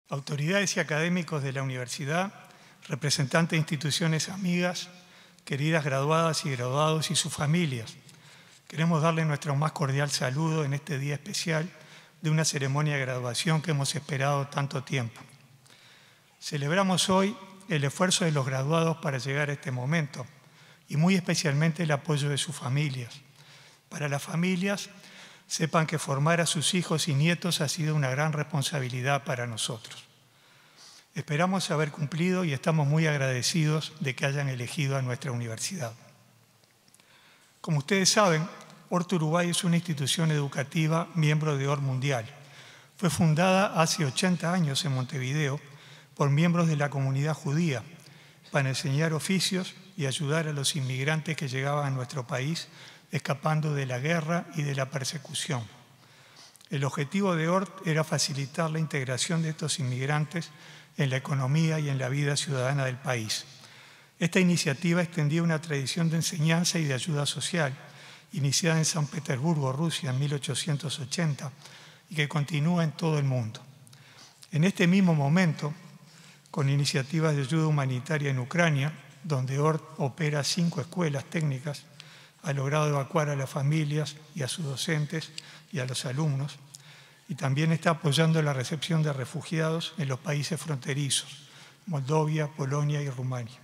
Autoridades y académicos de la universidad, representantes de instituciones amigas, queridas graduadas y graduados y sus familias, queremos darle nuestro más cordial saludo en este día especial de una ceremonia de graduación que hemos esperado tanto tiempo. Celebramos hoy el esfuerzo de los graduados para llegar a este momento y muy especialmente el apoyo de sus familias. Para las familias, sepan que formar a sus hijos y nietos ha sido una gran responsabilidad para nosotros. Esperamos haber cumplido y estamos muy agradecidos de que hayan elegido a nuestra universidad. Como ustedes saben, ORT Uruguay es una institución educativa miembro de ORT Mundial. Fue fundada hace 80 años en Montevideo por miembros de la comunidad judía para enseñar oficios y ayudar a los inmigrantes que llegaban a nuestro país escapando de la guerra y de la persecución. El objetivo de ORT era facilitar la integración de estos inmigrantes en la economía y en la vida ciudadana del país. Esta iniciativa extendía una tradición de enseñanza y de ayuda social, iniciada en San Petersburgo, Rusia, en 1880, y que continúa en todo el mundo. En este mismo momento, con iniciativas de ayuda humanitaria en Ucrania, donde ORT opera 5 escuelas técnicas, ha logrado evacuar a las familias y a sus docentes y a los alumnos, y también está apoyando la recepción de refugiados en los países fronterizos, Moldavia, Polonia y Rumania.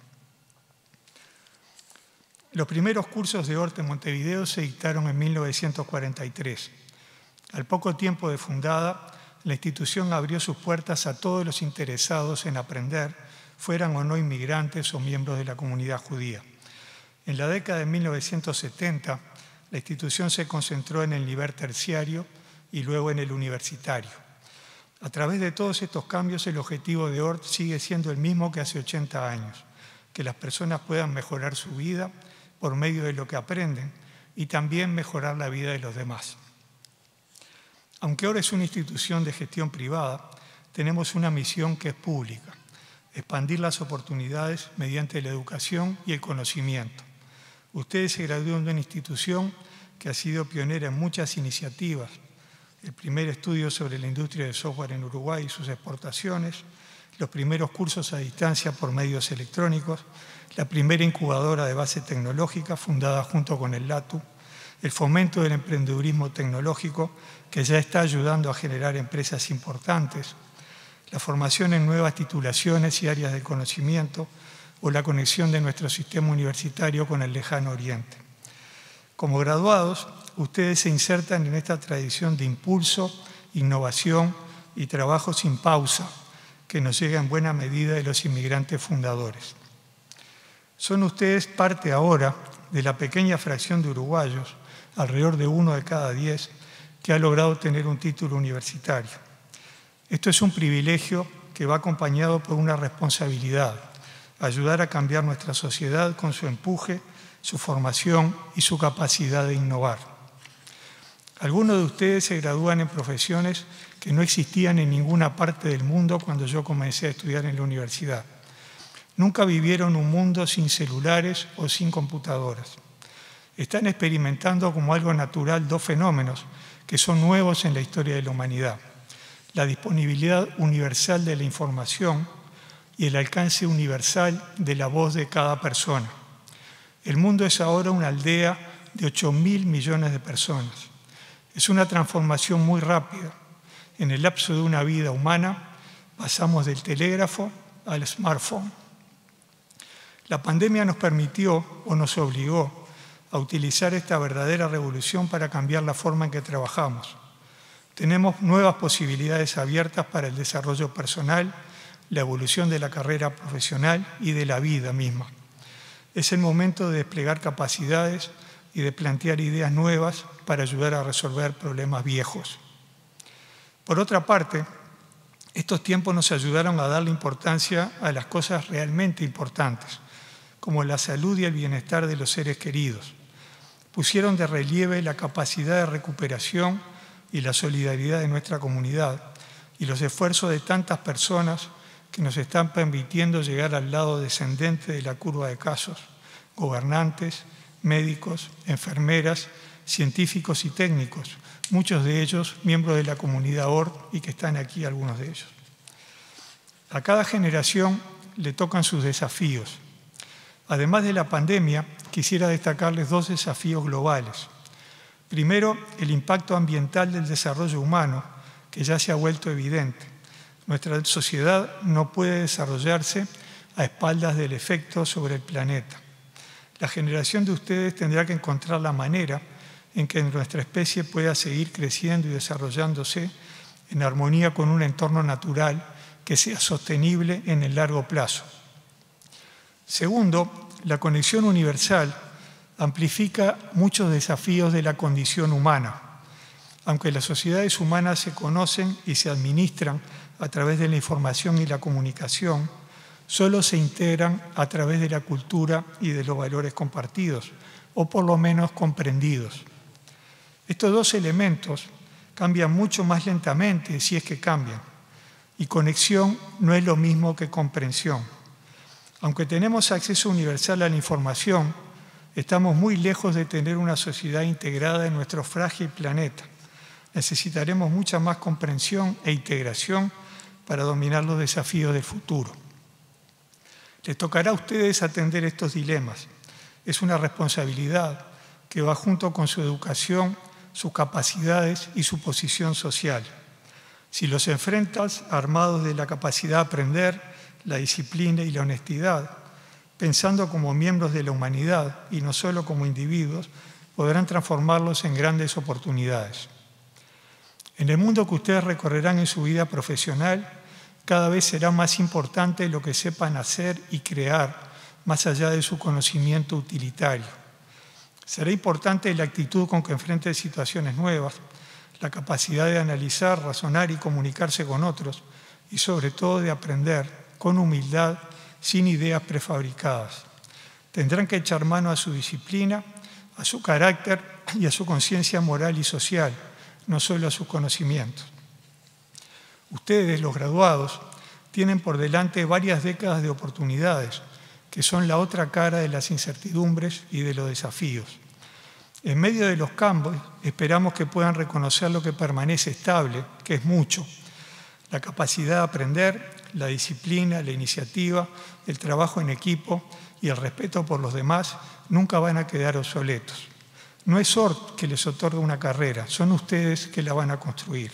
Los primeros cursos de ORT en Montevideo se dictaron en 1943. Al poco tiempo de fundada, la institución abrió sus puertas a todos los interesados en aprender, fueran o no inmigrantes o miembros de la comunidad judía. En la década de 1970, la institución se concentró en el nivel terciario y luego en el universitario. A través de todos estos cambios, el objetivo de ORT sigue siendo el mismo que hace 80 años, que las personas puedan mejorar su vida por medio de lo que aprenden y también mejorar la vida de los demás. Aunque ORT es una institución de gestión privada, tenemos una misión que es pública: expandir las oportunidades mediante la educación y el conocimiento. Ustedes se gradúan de una institución que ha sido pionera en muchas iniciativas: el primer estudio sobre la industria del software en Uruguay y sus exportaciones, los primeros cursos a distancia por medios electrónicos, la primera incubadora de base tecnológica fundada junto con el LATU, el fomento del emprendedurismo tecnológico que ya está ayudando a generar empresas importantes, la formación en nuevas titulaciones y áreas de conocimiento o la conexión de nuestro sistema universitario con el lejano oriente. Como graduados, ustedes se insertan en esta tradición de impulso, innovación y trabajo sin pausa que nos llega en buena medida de los inmigrantes fundadores. Son ustedes parte ahora de la pequeña fracción de uruguayos, alrededor de 1 de cada 10, que ha logrado tener un título universitario. Esto es un privilegio que va acompañado por una responsabilidad: ayudar a cambiar nuestra sociedad con su empuje, su formación y su capacidad de innovar. Algunos de ustedes se gradúan en profesiones que no existían en ninguna parte del mundo cuando yo comencé a estudiar en la universidad. Nunca vivieron un mundo sin celulares o sin computadoras. Están experimentando como algo natural 2 fenómenos que son nuevos en la historia de la humanidad: la disponibilidad universal de la información y el alcance universal de la voz de cada persona. El mundo es ahora una aldea de 8.000 millones de personas. Es una transformación muy rápida. En el lapso de una vida humana pasamos del telégrafo al smartphone. La pandemia nos permitió o nos obligó a utilizar esta verdadera revolución para cambiar la forma en que trabajamos. Tenemos nuevas posibilidades abiertas para el desarrollo personal, la evolución de la carrera profesional y de la vida misma. Es el momento de desplegar capacidades y de plantear ideas nuevas para ayudar a resolver problemas viejos. Por otra parte, estos tiempos nos ayudaron a darle importancia a las cosas realmente importantes, como la salud y el bienestar de los seres queridos. Pusieron de relieve la capacidad de recuperación y la solidaridad de nuestra comunidad y los esfuerzos de tantas personas que nos están permitiendo llegar al lado descendente de la curva de casos: gobernantes, médicos, enfermeras, científicos y técnicos, muchos de ellos miembros de la comunidad ORT y que están aquí algunos de ellos. A cada generación le tocan sus desafíos. Además de la pandemia, quisiera destacarles 2 desafíos globales. Primero, el impacto ambiental del desarrollo humano, que ya se ha vuelto evidente. Nuestra sociedad no puede desarrollarse a espaldas del efecto sobre el planeta. La generación de ustedes tendrá que encontrar la manera en que nuestra especie pueda seguir creciendo y desarrollándose en armonía con un entorno natural que sea sostenible en el largo plazo. Segundo, la conexión universal amplifica muchos desafíos de la condición humana. Aunque las sociedades humanas se conocen y se administran a través de la información y la comunicación, solo se integran a través de la cultura y de los valores compartidos, o por lo menos comprendidos. Estos 2 elementos cambian mucho más lentamente, si es que cambian, y conexión no es lo mismo que comprensión. Aunque tenemos acceso universal a la información, estamos muy lejos de tener una sociedad integrada en nuestro frágil planeta. Necesitaremos mucha más comprensión e integración para dominar los desafíos del futuro. Les tocará a ustedes atender estos dilemas. Es una responsabilidad que va junto con su educación, sus capacidades y su posición social. Si los enfrentas armados de la capacidad de aprender, la disciplina y la honestidad, pensando como miembros de la humanidad y no solo como individuos, podrán transformarlos en grandes oportunidades. En el mundo que ustedes recorrerán en su vida profesional, cada vez será más importante lo que sepan hacer y crear, más allá de su conocimiento utilitario. Será importante la actitud con que enfrenten situaciones nuevas, la capacidad de analizar, razonar y comunicarse con otros, y sobre todo de aprender con humildad, sin ideas prefabricadas. Tendrán que echar mano a su disciplina, a su carácter y a su conciencia moral y social, no solo a sus conocimientos. Ustedes, los graduados, tienen por delante varias décadas de oportunidades, que son la otra cara de las incertidumbres y de los desafíos. En medio de los cambios, esperamos que puedan reconocer lo que permanece estable, que es mucho: la capacidad de aprender, la disciplina, la iniciativa, el trabajo en equipo y el respeto por los demás nunca van a quedar obsoletos. No es SORT que les otorga una carrera, son ustedes que la van a construir.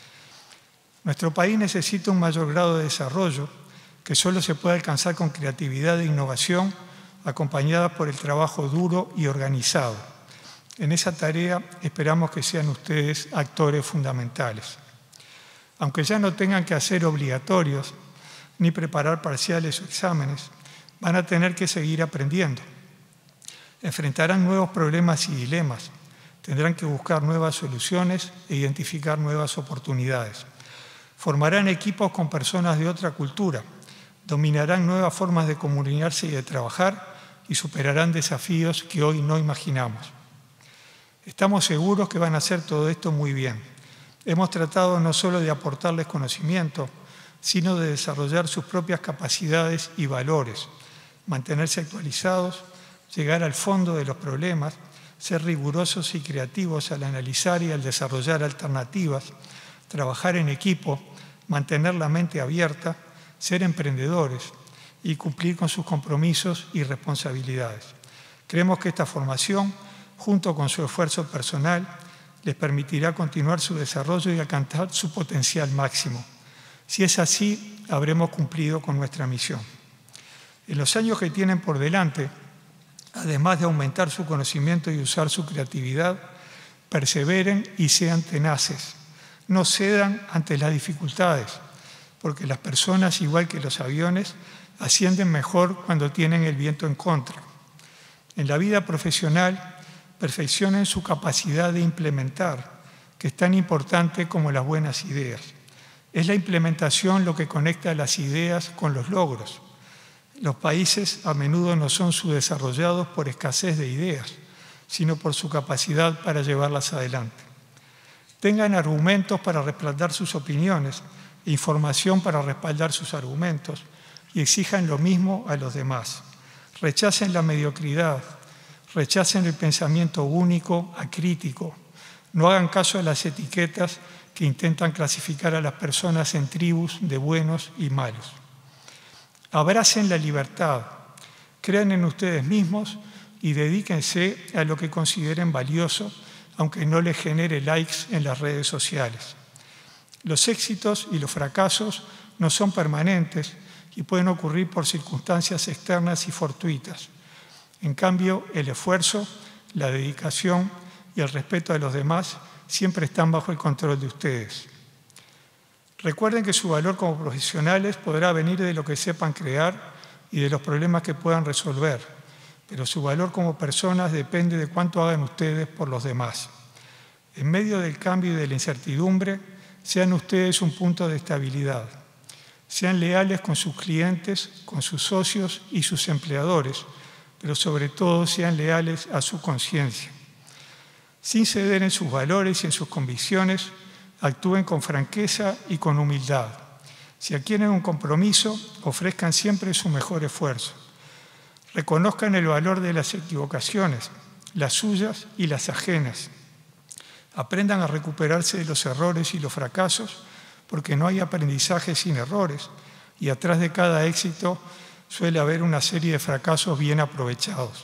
Nuestro país necesita un mayor grado de desarrollo que solo se puede alcanzar con creatividad e innovación, acompañada por el trabajo duro y organizado. En esa tarea esperamos que sean ustedes actores fundamentales. Aunque ya no tengan que hacer obligatorios ni preparar parciales o exámenes, van a tener que seguir aprendiendo. Enfrentarán nuevos problemas y dilemas, tendrán que buscar nuevas soluciones e identificar nuevas oportunidades. Formarán equipos con personas de otra cultura, dominarán nuevas formas de comunicarse y de trabajar y superarán desafíos que hoy no imaginamos. Estamos seguros que van a hacer todo esto muy bien. Hemos tratado no solo de aportarles conocimiento, sino de desarrollar sus propias capacidades y valores, mantenerse actualizados, llegar al fondo de los problemas, ser rigurosos y creativos al analizar y al desarrollar alternativas, trabajar en equipo, mantener la mente abierta, ser emprendedores y cumplir con sus compromisos y responsabilidades. Creemos que esta formación, junto con su esfuerzo personal, les permitirá continuar su desarrollo y alcanzar su potencial máximo. Si es así, habremos cumplido con nuestra misión. En los años que tienen por delante, además de aumentar su conocimiento y usar su creatividad, perseveren y sean tenaces. No cedan ante las dificultades, porque las personas, igual que los aviones, ascienden mejor cuando tienen el viento en contra. En la vida profesional, perfeccionen su capacidad de implementar, que es tan importante como las buenas ideas. Es la implementación lo que conecta las ideas con los logros. Los países a menudo no son subdesarrollados por escasez de ideas, sino por su capacidad para llevarlas adelante. Tengan argumentos para respaldar sus opiniones, información para respaldar sus argumentos y exijan lo mismo a los demás. Rechacen la mediocridad, rechacen el pensamiento único, acrítico. No hagan caso a las etiquetas que intentan clasificar a las personas en tribus de buenos y malos. Abracen la libertad, crean en ustedes mismos y dedíquense a lo que consideren valioso, aunque no les genere likes en las redes sociales. Los éxitos y los fracasos no son permanentes y pueden ocurrir por circunstancias externas y fortuitas. En cambio, el esfuerzo, la dedicación y el respeto a los demás siempre están bajo el control de ustedes. Recuerden que su valor como profesionales podrá venir de lo que sepan crear y de los problemas que puedan resolver, pero su valor como personas depende de cuánto hagan ustedes por los demás. En medio del cambio y de la incertidumbre, sean ustedes un punto de estabilidad. Sean leales con sus clientes, con sus socios y sus empleadores, pero sobre todo sean leales a su conciencia. Sin ceder en sus valores y en sus convicciones, actúen con franqueza y con humildad. Si adquieren un compromiso, ofrezcan siempre su mejor esfuerzo. Reconozcan el valor de las equivocaciones, las suyas y las ajenas. Aprendan a recuperarse de los errores y los fracasos, porque no hay aprendizaje sin errores, y atrás de cada éxito suele haber una serie de fracasos bien aprovechados.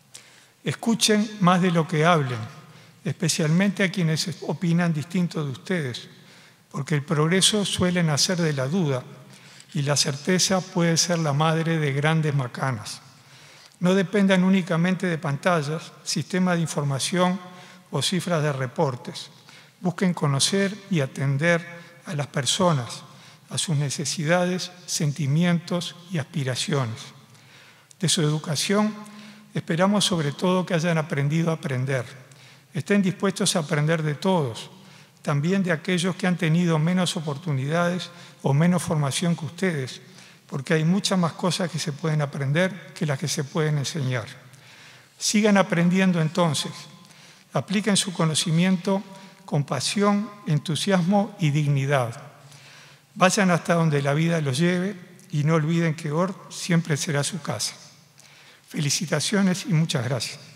Escuchen más de lo que hablen, especialmente a quienes opinan distinto de ustedes, porque el progreso suele nacer de la duda y la certeza puede ser la madre de grandes macanas. No dependan únicamente de pantallas, sistemas de información o cifras de reportes. Busquen conocer y atender a las personas, a sus necesidades, sentimientos y aspiraciones. De su educación, esperamos sobre todo que hayan aprendido a aprender. Estén dispuestos a aprender de todos, también de aquellos que han tenido menos oportunidades o menos formación que ustedes, porque hay muchas más cosas que se pueden aprender que las que se pueden enseñar. Sigan aprendiendo entonces. Apliquen su conocimiento con pasión, entusiasmo y dignidad. Vayan hasta donde la vida los lleve y no olviden que ORT siempre será su casa. Felicitaciones y muchas gracias.